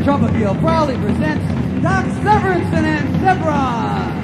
Trumpet Field proudly presents Doc Severinsen and Xebron.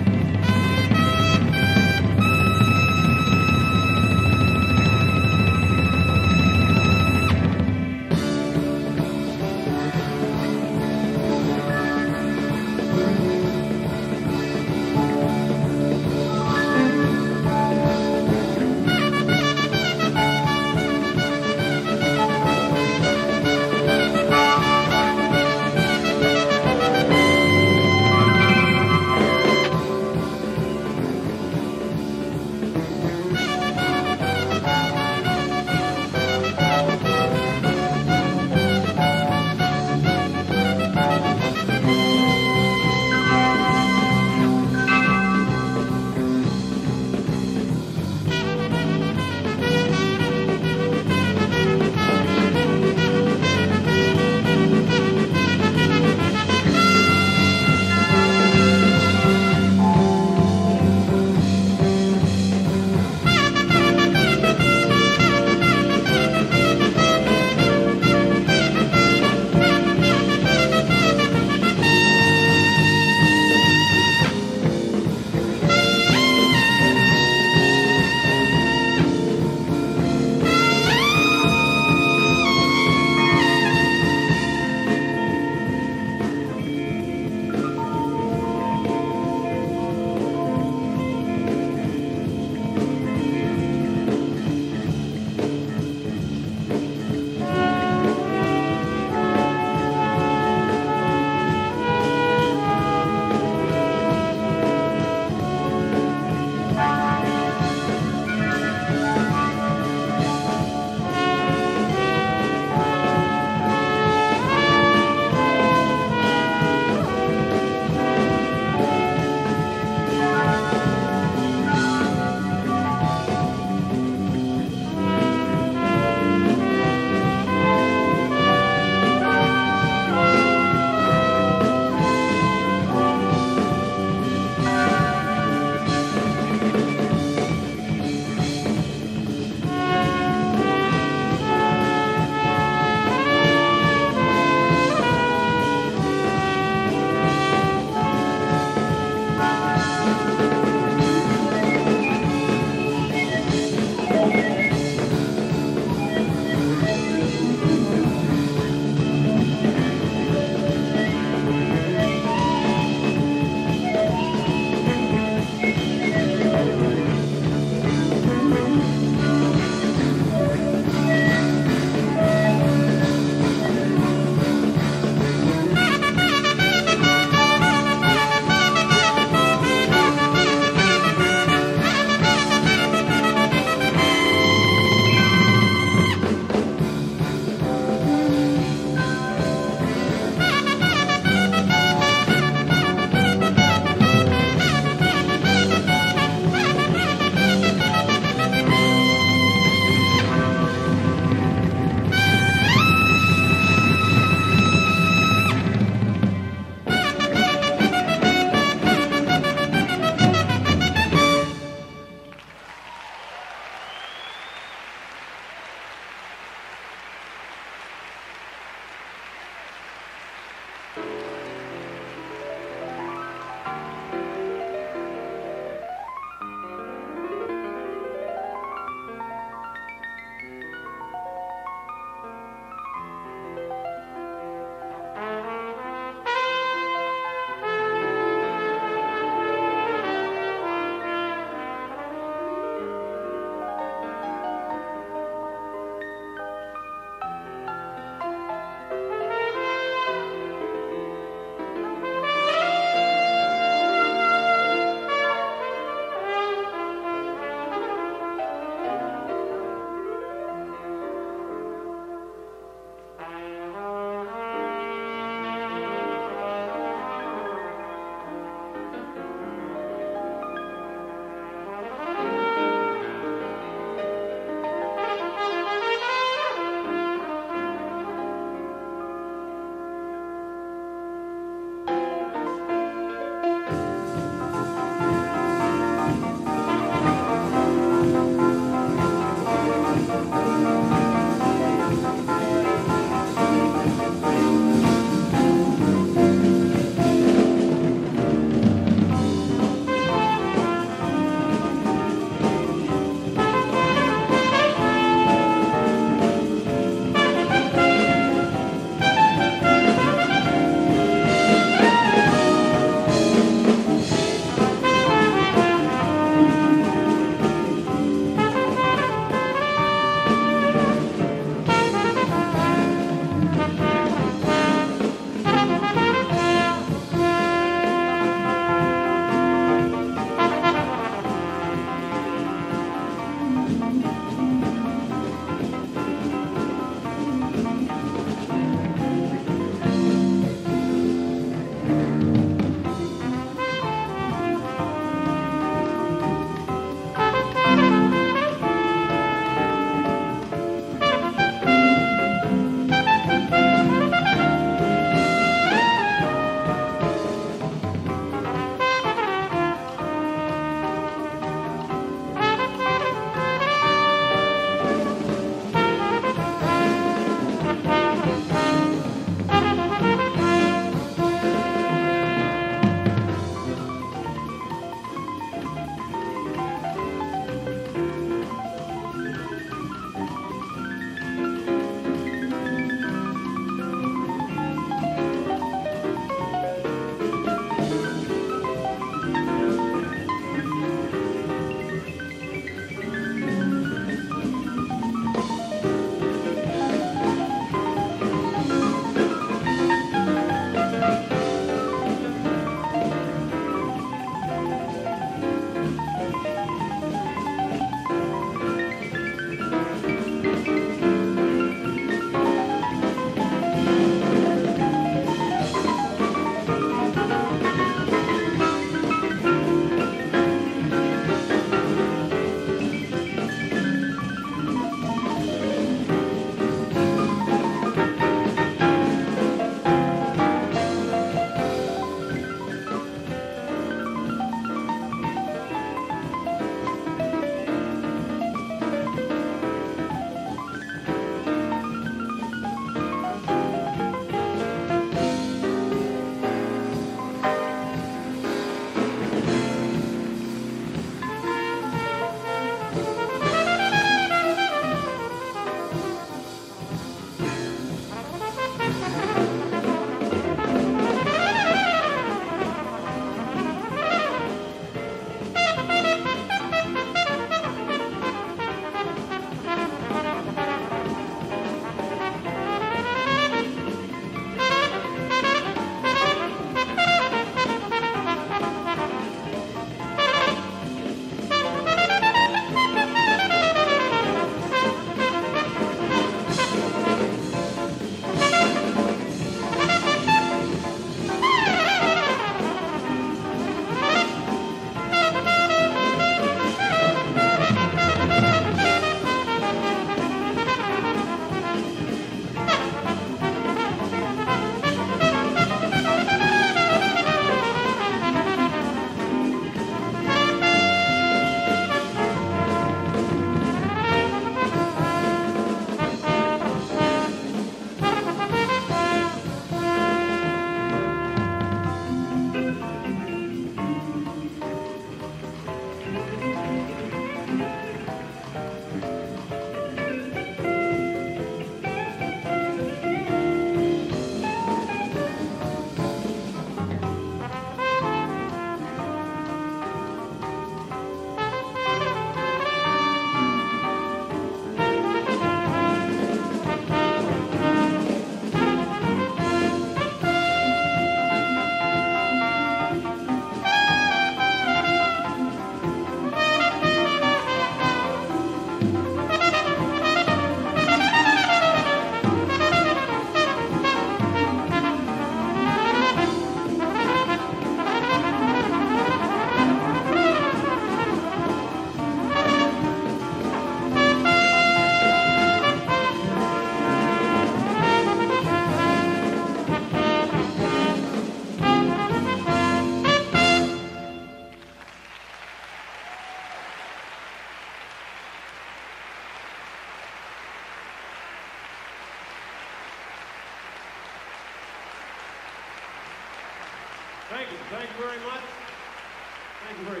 Thank you. Thank you very much. Thank you very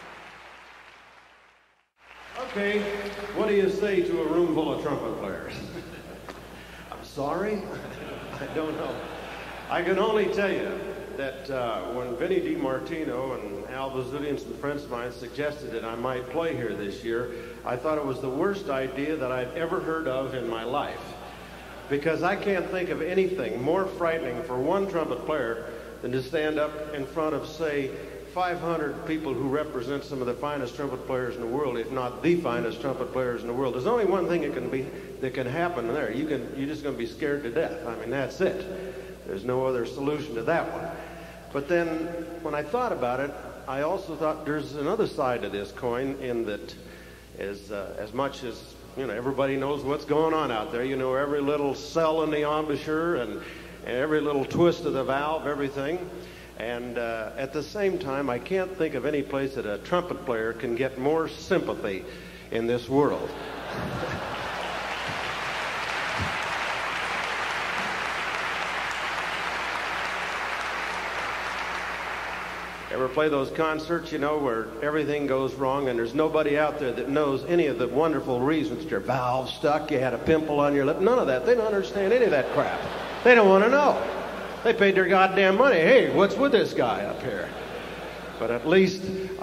kind. Okay, what do you say to a room full of trumpet players? I'm sorry? I don't know. I can only tell you that when Vinny DiMartino and Al Vizzuti and some friends of mine suggested that I might play here this year, I thought it was the worst idea that I'd ever heard of in my life. Because I can't think of anything more frightening for one trumpet player than to stand up in front of, say, 500 people who represent some of the finest trumpet players in the world, if not the finest trumpet players in the world. There's only one thing that can happen there. You're just going to be scared to death. I mean, that's it. There's no other solution to that one. But then, when I thought about it, I also thought there's another side to this coin, in that as much as, you know, everybody knows what's going on out there. You know every little cell in the embouchure and every little twist of the valve, everything. And at the same time, I can't think of any place that a trumpet player can get more sympathy in this world. Ever play those concerts, you know, where everything goes wrong and there's nobody out there that knows any of the wonderful reasons? Your valve stuck, you had a pimple on your lip, none of that. They don't understand any of that crap. They don't want to know. They paid their goddamn money. Hey, what's with this guy up here? But at least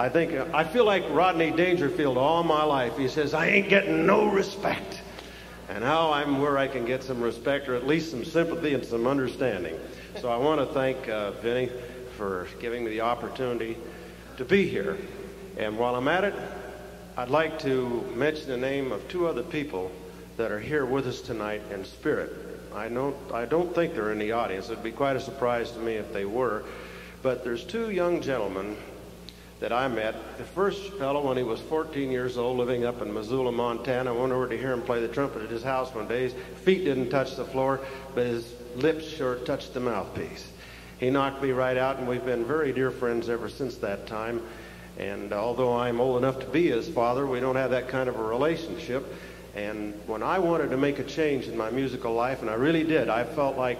I feel like Rodney Dangerfield all my life. He says, I ain't getting no respect. And now I'm where I can get some respect, or at least some sympathy and some understanding. So I want to thank Vinny for giving me the opportunity to be here. And while I'm at it, I'd like to mention the name of two other people that are here with us tonight in spirit. I don't think they're in the audience. It'd be quite a surprise to me if they were. But there's two young gentlemen that I met. The first fellow, when he was 14 years old, living up in Missoula, Montana, I went over to hear him play the trumpet at his house one day. His feet didn't touch the floor, but his lips sure touched the mouthpiece. He knocked me right out, and we've been very dear friends ever since that time. And although I'm old enough to be his father, we don't have that kind of a relationship. And when I wanted to make a change in my musical life, and I really did, I felt like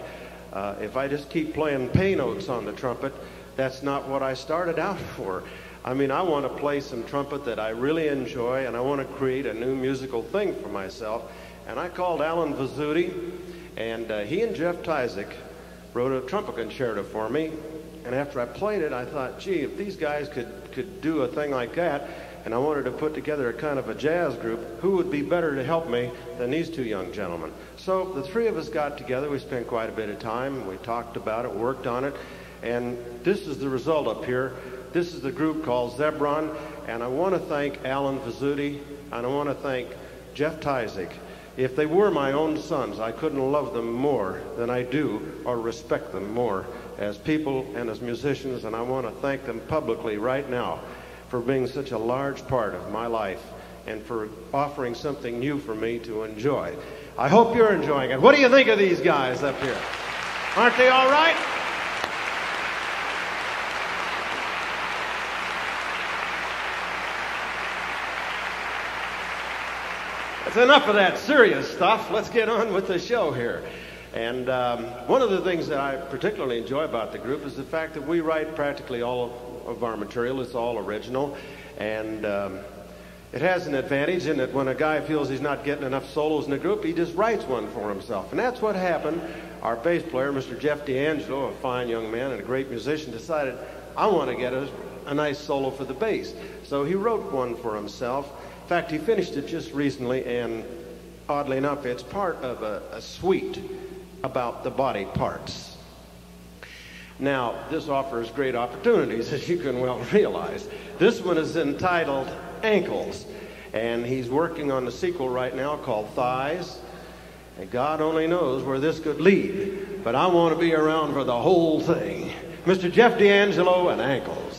if I just keep playing pay notes on the trumpet, that's not what I started out for. I mean, I want to play some trumpet that I really enjoy, and I want to create a new musical thing for myself. And I called Alan Vizzuti, and he and Jeff Tyzik wrote a trumpet concerto for me. And after I played it, I thought, gee, if these guys could do a thing like that, and I wanted to put together a kind of a jazz group, who would be better to help me than these two young gentlemen? So the three of us got together. We spent quite a bit of time. We talked about it, worked on it, and this is the result up here. This is the group called Xebron, and I want to thank Alan Vizzuti, and I want to thank Jeff Tyzik. If they were my own sons, I couldn't love them more than I do, or respect them more as people and as musicians, and I want to thank them publicly right now for being such a large part of my life and for offering something new for me to enjoy. I hope you're enjoying it. What do you think of these guys up here? Aren't they all right? That's enough of that serious stuff. Let's get on with the show here. And one of the things that I particularly enjoy about the group is the fact that we write practically all of our material. It's all original, and it has an advantage in that when a guy feels he's not getting enough solos in the group, he just writes one for himself. And that's what happened. Our bass player, Mr. Jeff D'Angelo, a fine young man and a great musician, decided, I want to get a nice solo for the bass. So he wrote one for himself. In fact, he finished it just recently, and oddly enough, it's part of a suite about the body parts. Now, this offers great opportunities, as you can well realize. This one is entitled Ankles, and he's working on the sequel right now called Thighs, and God only knows where this could lead, but I want to be around for the whole thing. Mr. Jeff D'Angelo and Ankles.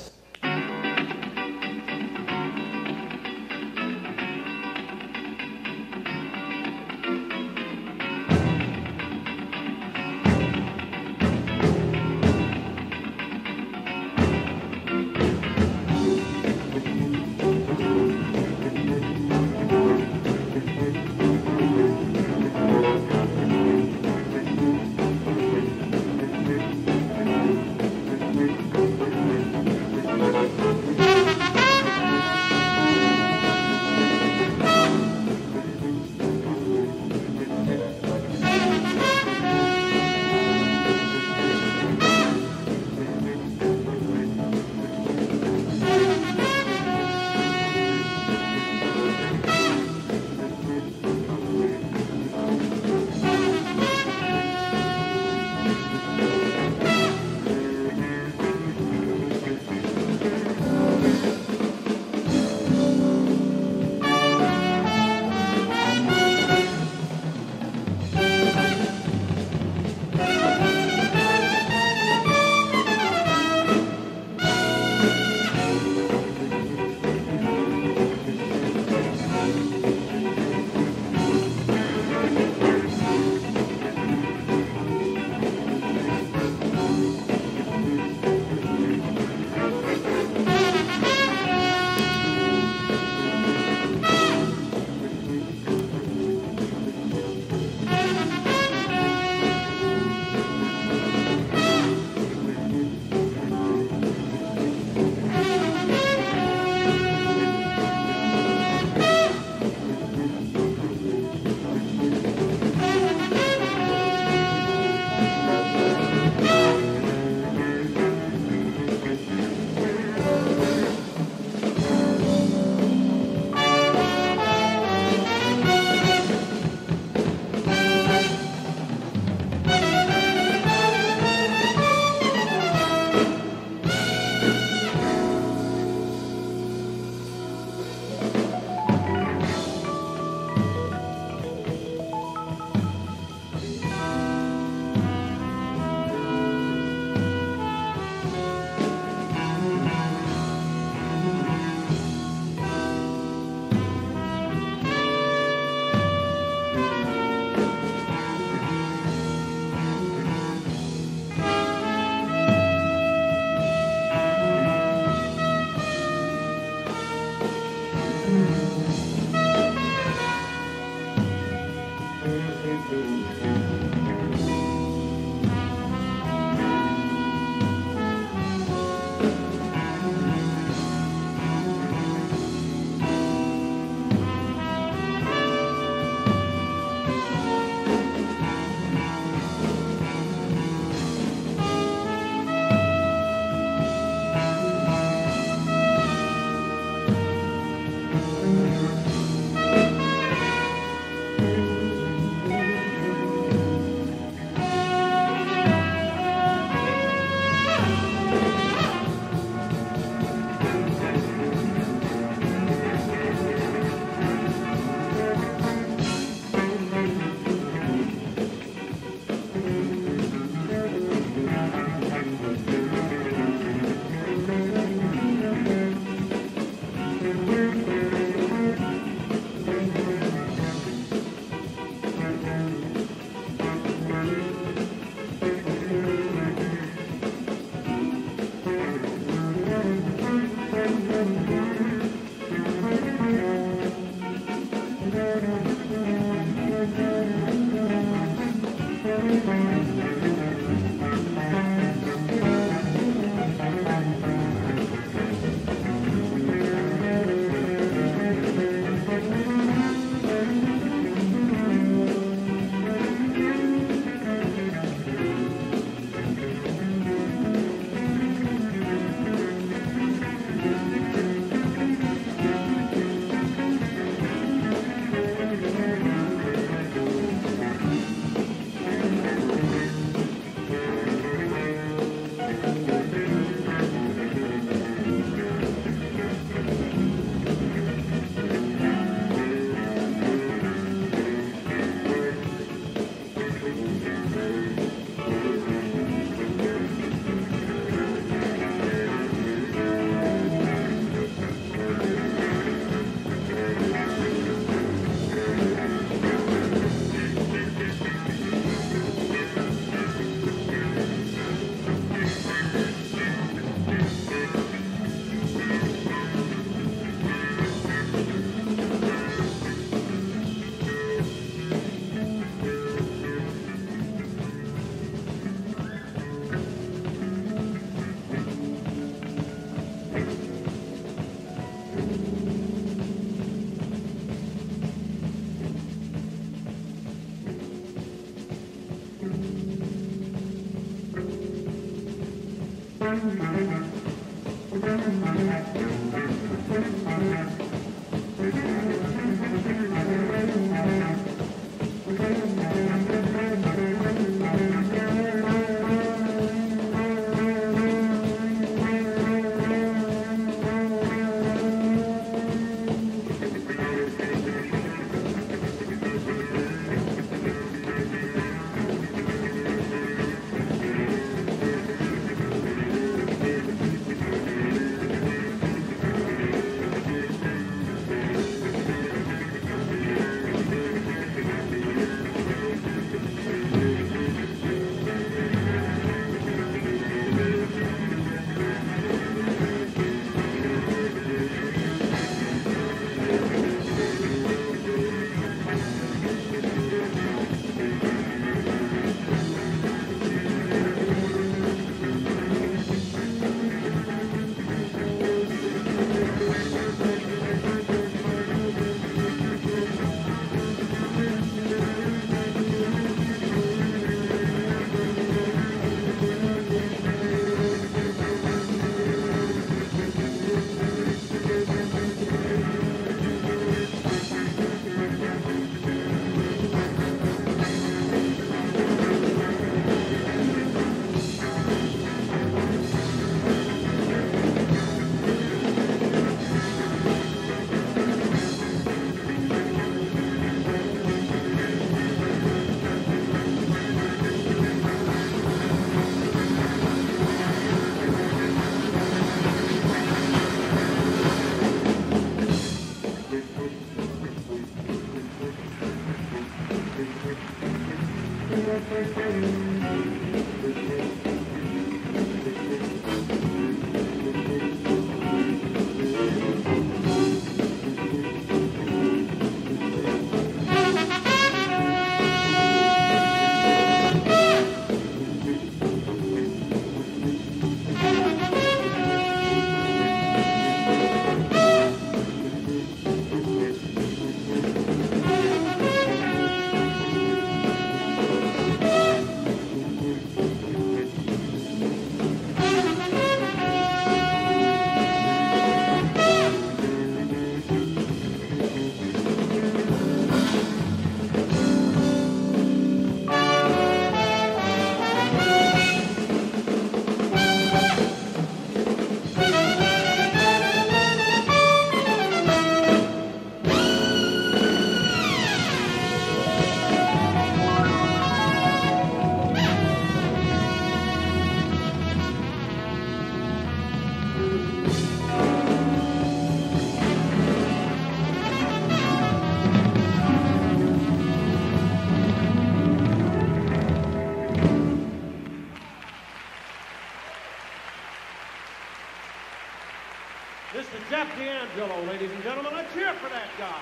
D'Angelo, ladies and gentlemen. Let's cheer for that guy.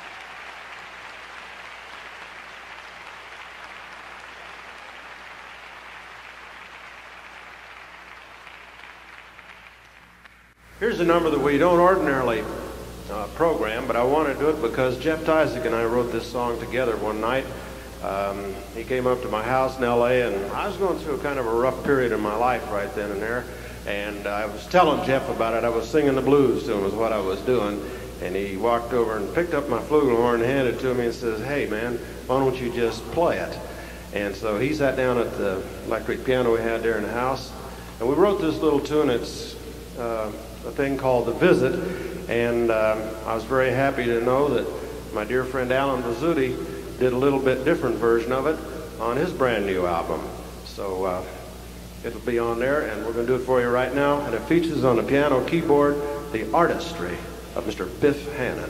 Here's a number that we don't ordinarily program, but I want to do it because Jeff Isaac and I wrote this song together one night. He came up to my house in L.A., and I was going through kind of a rough period in my life right then and there. And I was telling Jeff about it. I was singing the blues to him is what I was doing. And he walked over and picked up my flugelhorn and handed it to me and says, "Hey, man, why don't you just play it?" And so he sat down at the electric piano we had there in the house. And we wrote this little tune. It's a thing called The Visit. And I was very happy to know that my dear friend Alan Bazzuti did a little bit different version of it on his brand new album. So it'll be on there, and we're going to do it for you right now. And it features on the piano keyboard the artistry of Mr. Biff Hannon.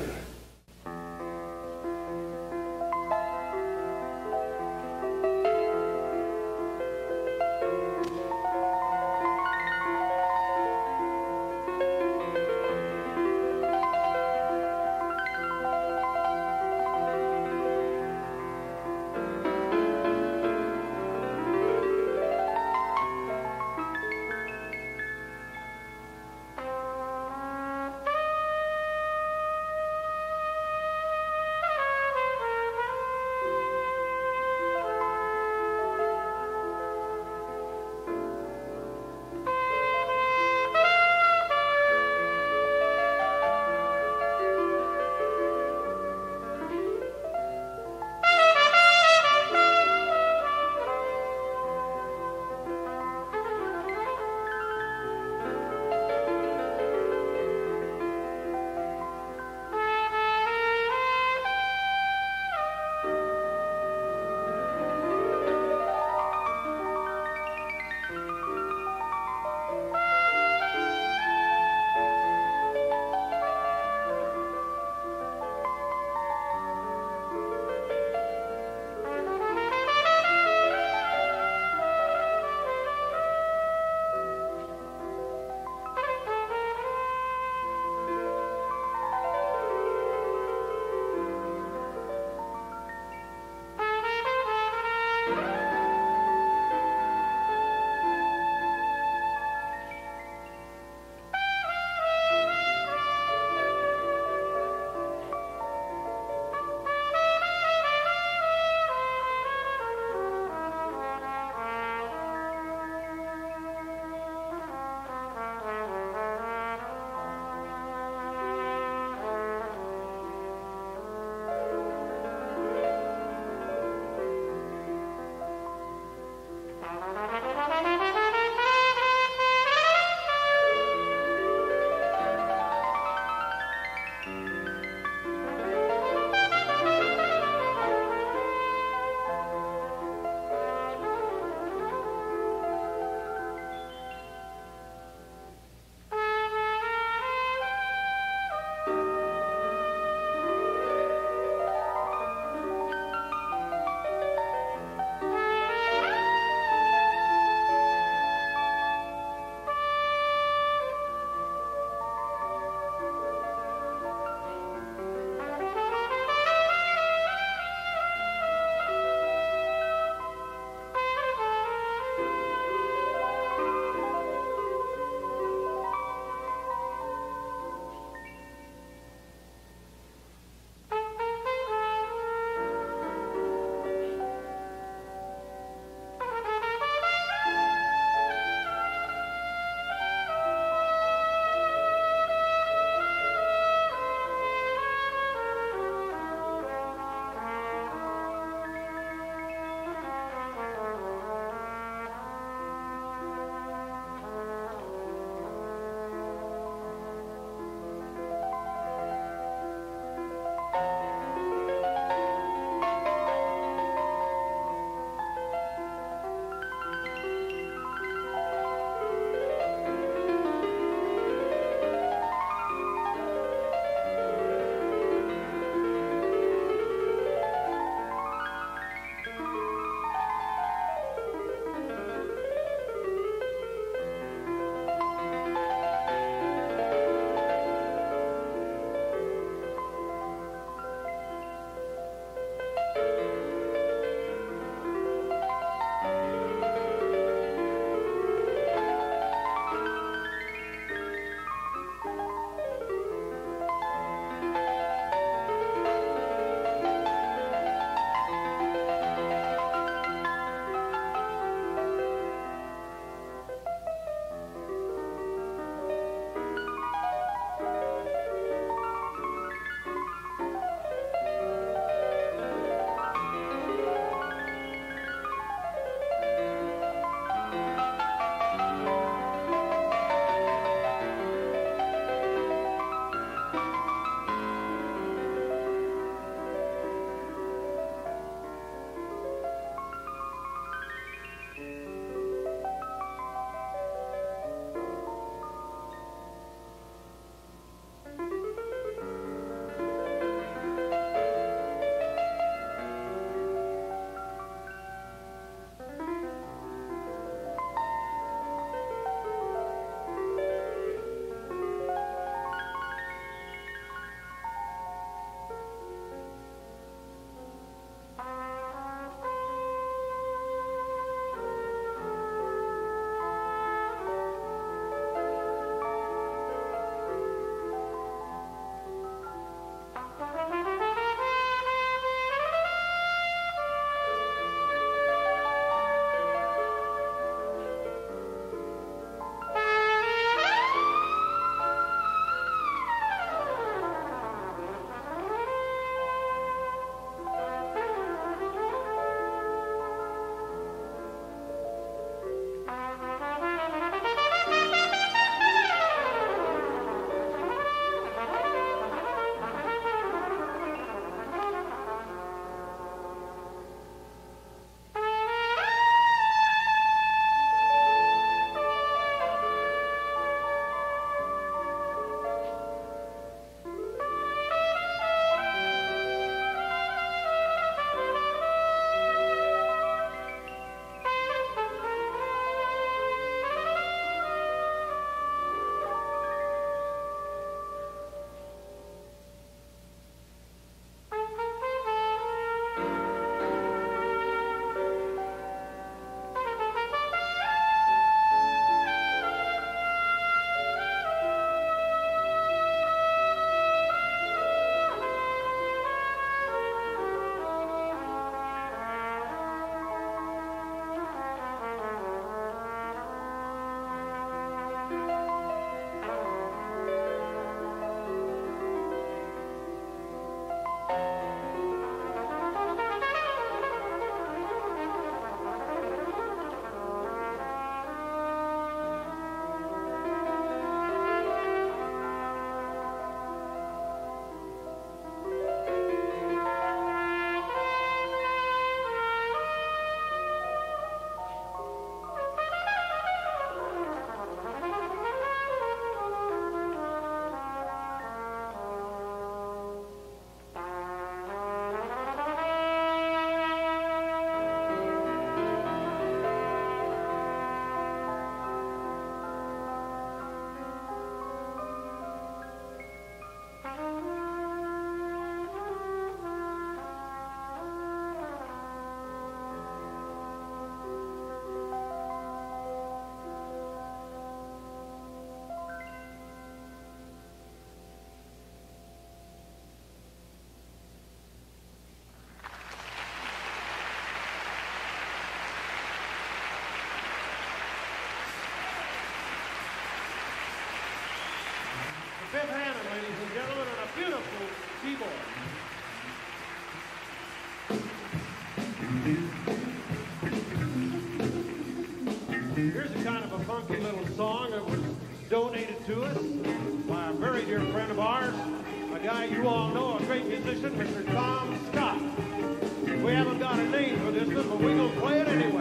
Here's a kind of a funky little song that was donated to us by a very dear friend of ours, a guy you all know, a great musician, Mr. Tom Scott. We haven't got a name for this one, but we're going to play it anyway.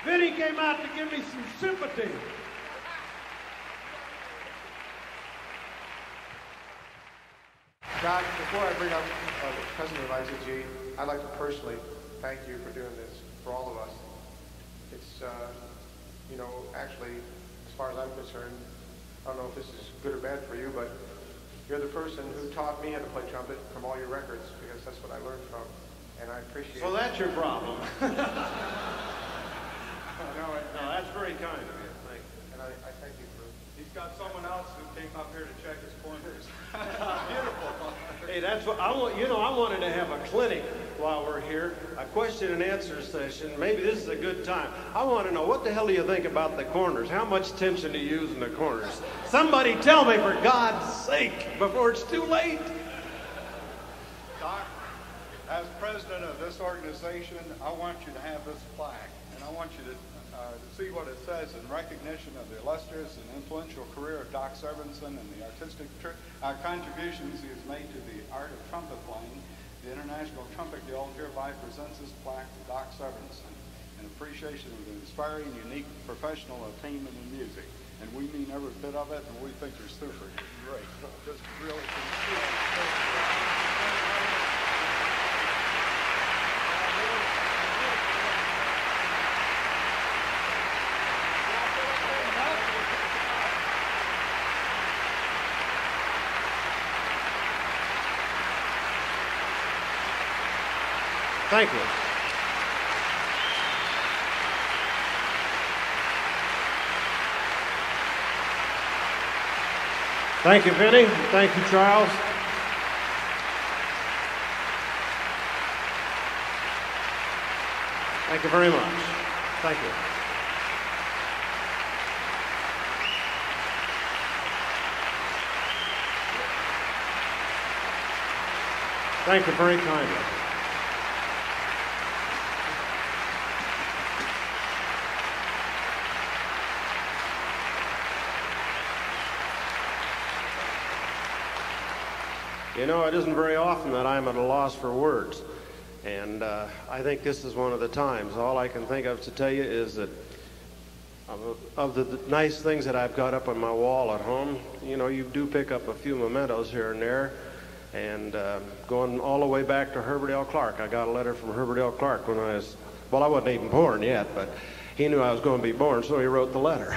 Vinny came out to give me some sympathy. Doc, before I bring up the president of ITG, I'd like to personally thank you for doing this for all of us. It's, you know, actually, as far as I'm concerned, I don't know if this is good or bad for you, but you're the person who taught me how to play trumpet from all your records, because that's what I learned from, and I appreciate it. So that's your problem. No, that's very kind of you. Thank you. and I thank you for... He's got someone else who came up here to check his corners. Beautiful. Hey, that's what I want. You know, I wanted to have a clinic while we're here, a question and answer session. Maybe this is a good time. I want to know, what the hell do you think about the corners? How much tension do you use in the corners? Somebody tell me, for God's sake, before it's too late. Doc, as president of this organization, I want you to have this plaque, and I want you to see what it says in recognition of the illustrious and influential career of Doc Severinsen and the artistic contributions he has made to the art of trumpet playing. The International Trumpet Guild hereby presents this plaque to Doc Severinsen in appreciation of the inspiring, unique professional attainment in music. And we mean every bit of it, and we think you're super. You're great. Just really Thank you. Thank you, Vinny. Thank you, Charles. Thank you very much. Thank you. Thank you very kindly. You know, it isn't very often that I'm at a loss for words, and I think this is one of the times. All I can think of to tell you is that of the nice things that I've got up on my wall at home, you know, you do pick up a few mementos here and there, and going all the way back to Herbert L. Clark. I got a letter from Herbert L. Clark when I was, well, I wasn't even born yet, but he knew I was going to be born, so he wrote the letter.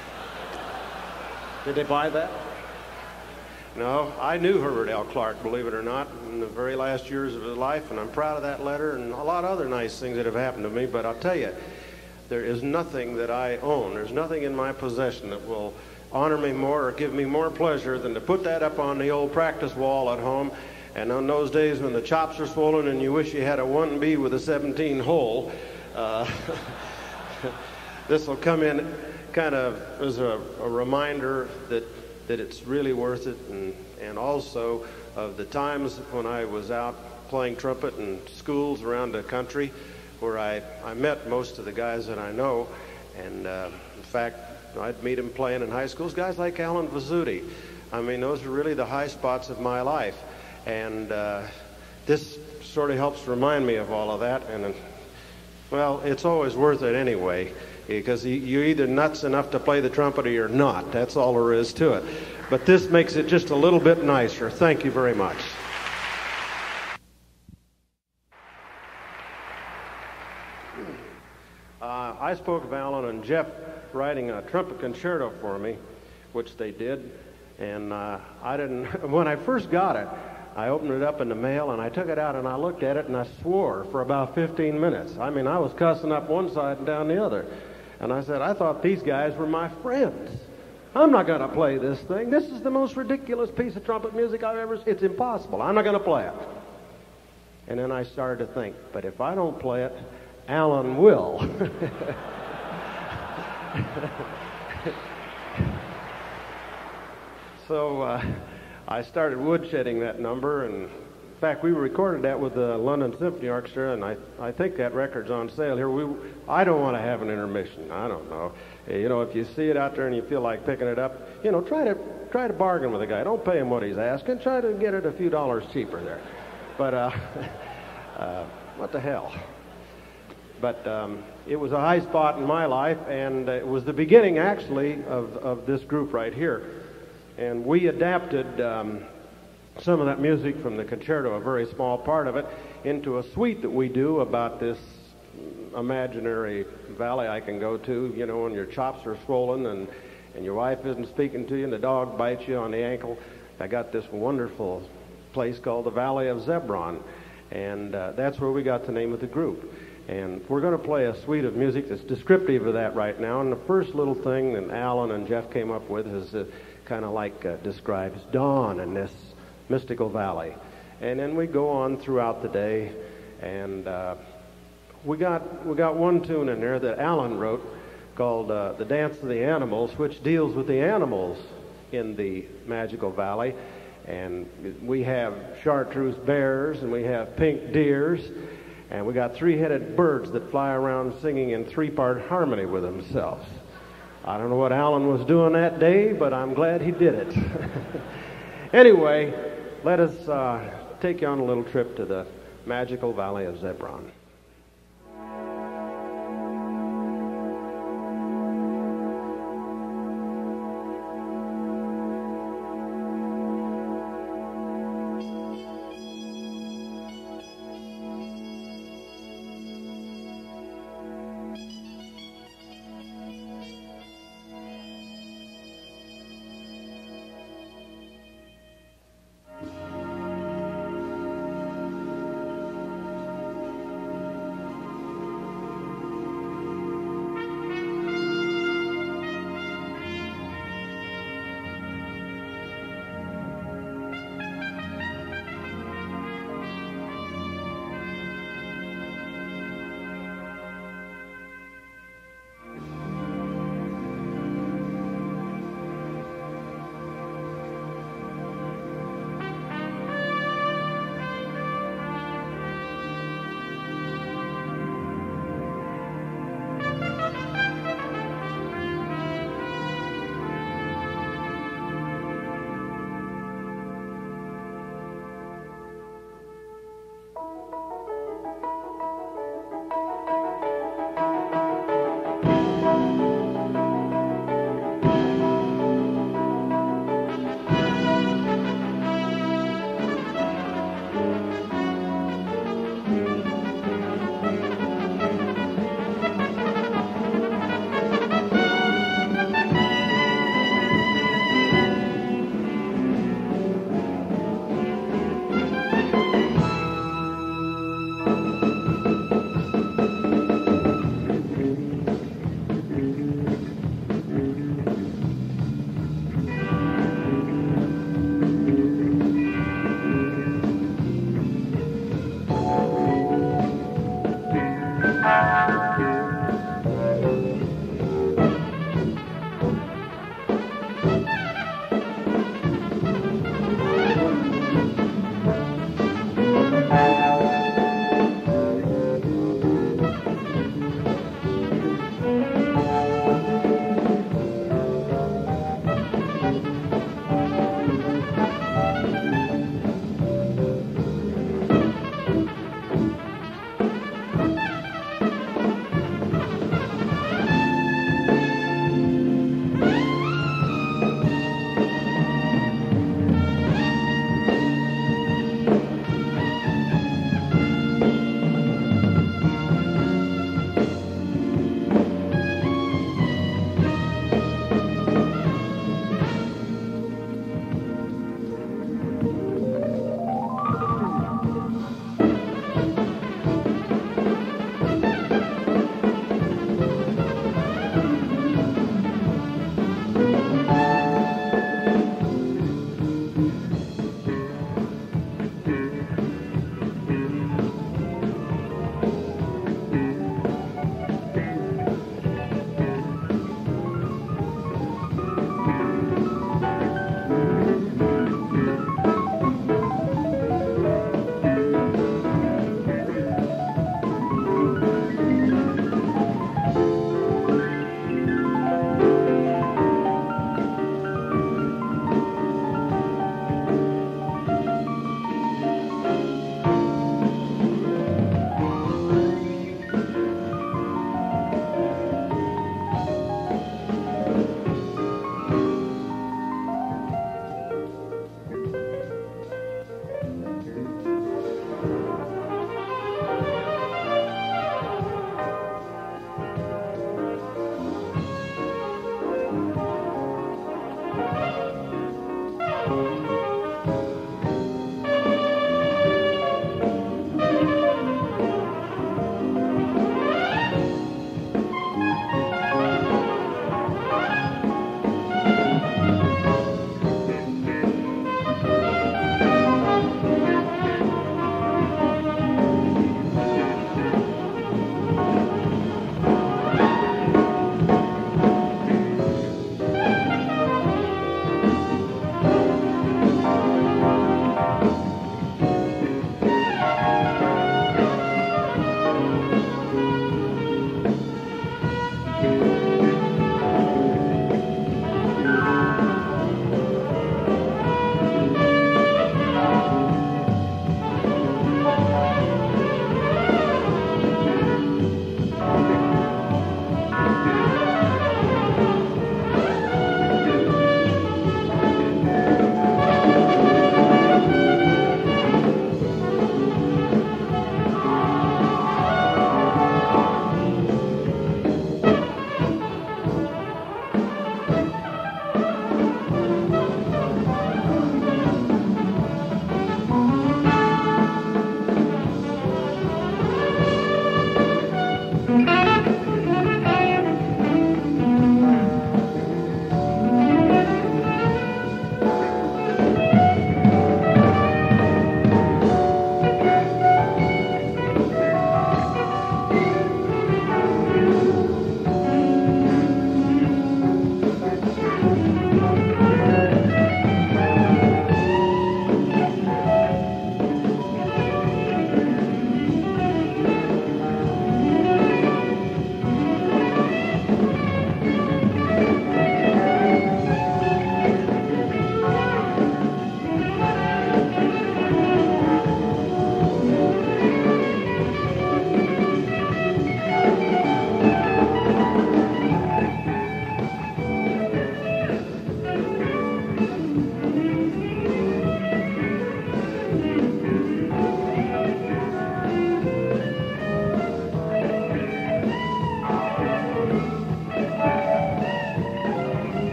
Did they buy that? No, I knew Herbert L. Clark, believe it or not, in the very last years of his life, and I'm proud of that letter and a lot of other nice things that have happened to me, but I'll tell you, there is nothing that I own, there's nothing in my possession that will honor me more or give me more pleasure than to put that up on the old practice wall at home. And on those days when the chops are swollen and you wish you had a 1B with a 17 hole, this will come in kind of as a reminder that it's really worth it, and also of the times when I was out playing trumpet in schools around the country where I met most of the guys that I know, and in fact I'd meet them playing in high schools, guys like Alan Vizzuti. I mean, those are really the high spots of my life, and this sort of helps remind me of all of that, and well, it's always worth it anyway, because you're either nuts enough to play the trumpet or you're not. That's all there is to it. But this makes it just a little bit nicer. Thank you very much. I spoke of Alan and Jeff writing a trumpet concerto for me, which they did, and I didn't, when I first got it, I opened it up in the mail and I took it out and I looked at it and I swore for about 15 minutes. I mean, I was cussing up one side and down the other. And I said, I thought these guys were my friends. I'm not going to play this thing. This is the most ridiculous piece of trumpet music I've ever seen. It's impossible. I'm not going to play it. And then I started to think, but if I don't play it, Alan will. So I started woodshedding that number, and in fact, we recorded that with the London Symphony Orchestra, and I think that record's on sale here. I don't want to have an intermission. I don't know. You know, if you see it out there and you feel like picking it up, you know, try to bargain with the guy. Don't pay him what he's asking. Try to get it a few dollars cheaper there. But what the hell? But it was a high spot in my life, and it was the beginning, actually, of this group right here. And we adapted some of that music from the concerto, a very small part of it, into a suite that we do about this imaginary valley I can go to, you know, when your chops are swollen and your wife isn't speaking to you and the dog bites you on the ankle. I got this wonderful place called the Valley of Xebron, and that's where we got the name of the group. And we're going to play a suite of music that's descriptive of that right now. And the first little thing that Alan and Jeff came up with is kind of like describes dawn in this mystical valley. And then we go on throughout the day, and we got one tune in there that Alan wrote called The Dance of the Animals, which deals with the animals in the magical valley. And we have chartreuse bears, and we have pink deers, and we got three-headed birds that fly around singing in three-part harmony with themselves. I don't know what Alan was doing that day, but I'm glad he did it. Anyway, let us take you on a little trip to the magical Valley of Xebron.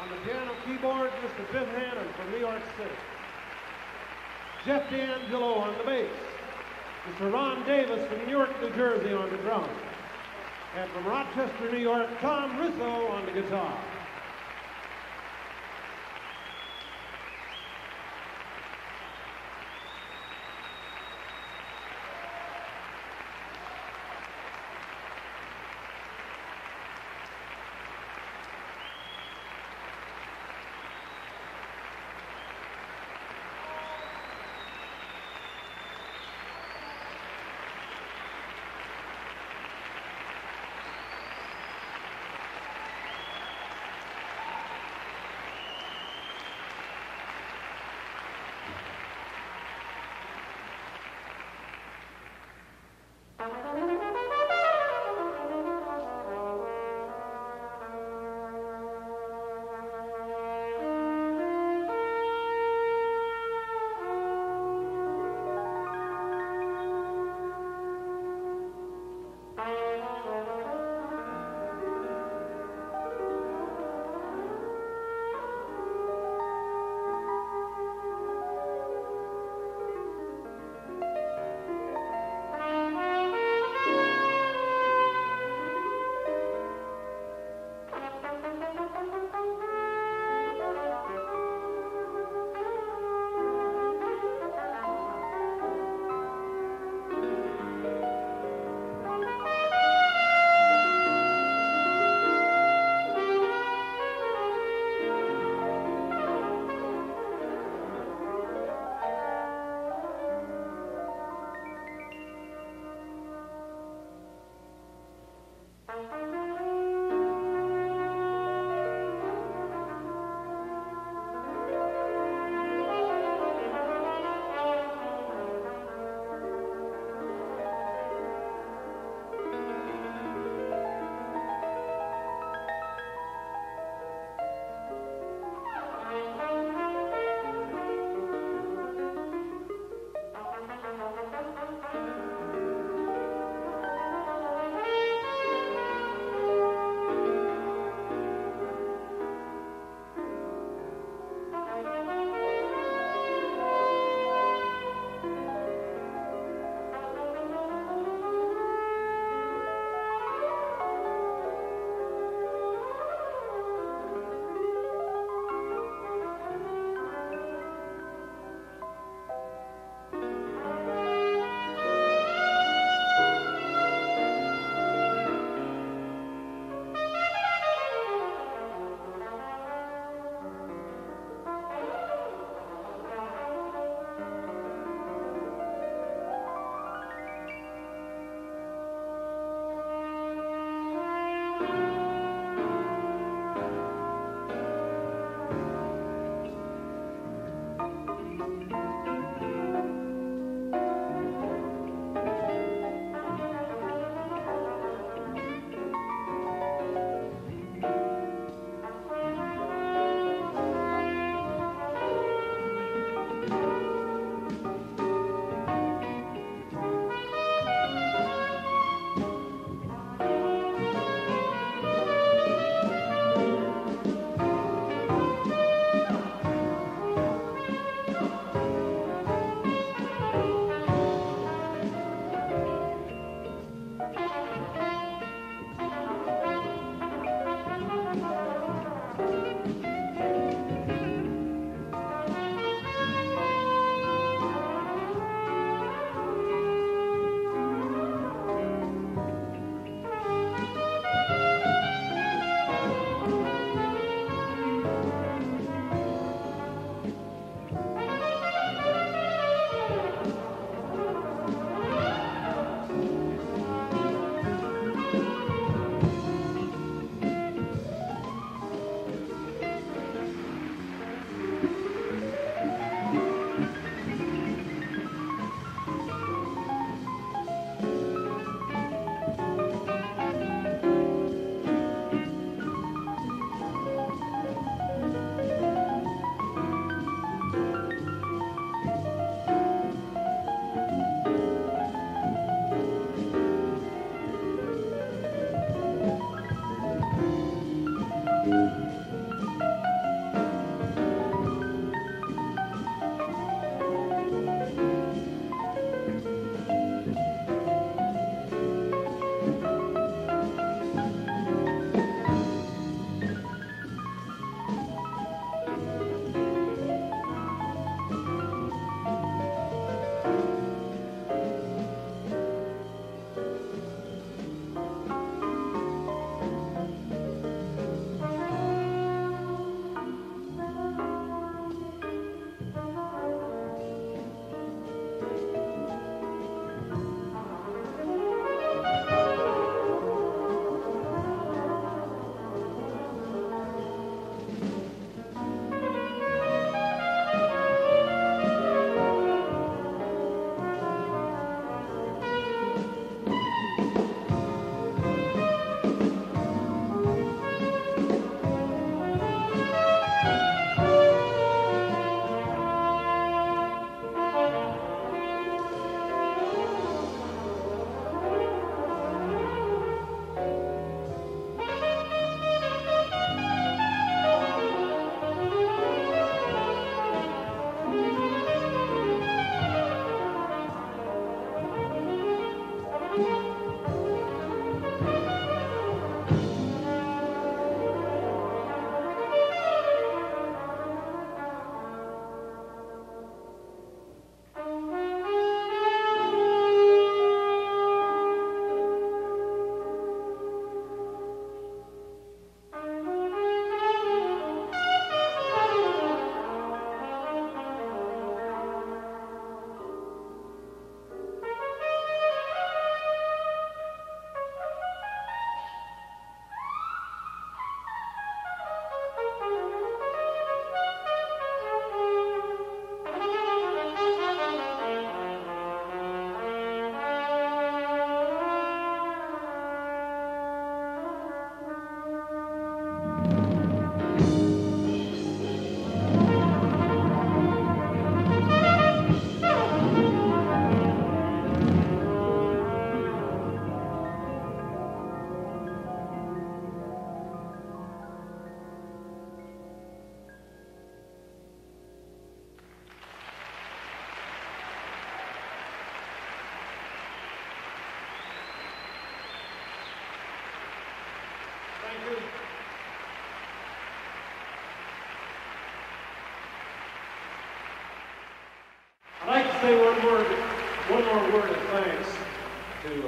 On the piano keyboard, Mr. Biff Hannon from New York City. Jeff D'Angelo on the bass. Mr. Ron Davis from Newark, New Jersey on the drums. And from Rochester, New York, Tom Russo on the guitar.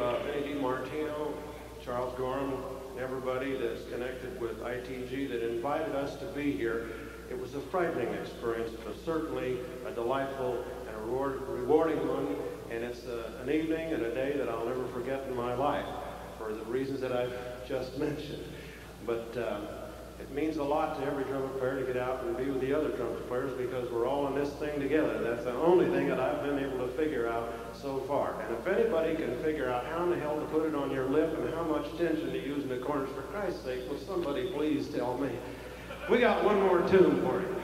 Vinny Martino, Charles Gorham, and everybody that's connected with ITG that invited us to be here. It was a frightening experience, but certainly a delightful and a rewarding one, and it's an evening and a day that I'll never forget in my life for the reasons that I've just mentioned. But it means a lot to every trumpet player to get out and be with the other trumpet players because we're all in this thing together. That's the only thing that I've been able to figure out so far. And if anybody can figure out how in the hell to put it on your lip and how much tension to use in the corners, for Christ's sake, will somebody please tell me? We got one more tune for you.